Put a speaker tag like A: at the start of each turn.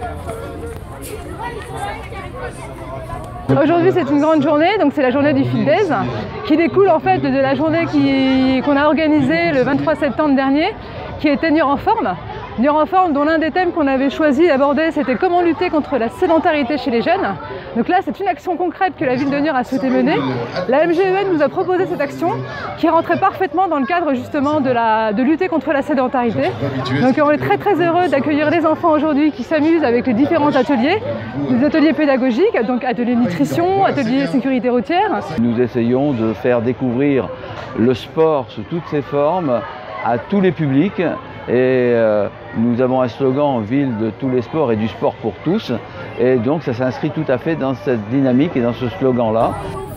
A: Aujourd'hui c'est une grande journée, donc c'est la journée du Field Days qui découle en fait de la journée qu'on a organisée le 23 septembre dernier, qui est Tenir en forme. Tenir en forme, dont l'un des thèmes qu'on avait choisi d'aborder, c'était comment lutter contre la sédentarité chez les jeunes. Donc là, c'est une action concrète que la ville de Niort a souhaité mener. La MGEN nous a proposé cette action qui rentrait parfaitement dans le cadre justement de lutter contre la sédentarité. Donc on est très très heureux d'accueillir les enfants aujourd'hui qui s'amusent avec les différents ateliers, des ateliers pédagogiques, donc ateliers nutrition, ateliers sécurité routière.
B: Nous essayons de faire découvrir le sport sous toutes ses formes à tous les publics. Et nous avons un slogan « Ville de tous les sports et du sport pour tous ». Et donc ça s'inscrit tout à fait dans cette dynamique et dans ce slogan-là.